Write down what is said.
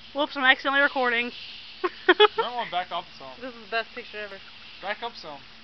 Whoops, I'm accidentally recording. You might want to back up some. This is the best picture ever. Back up some.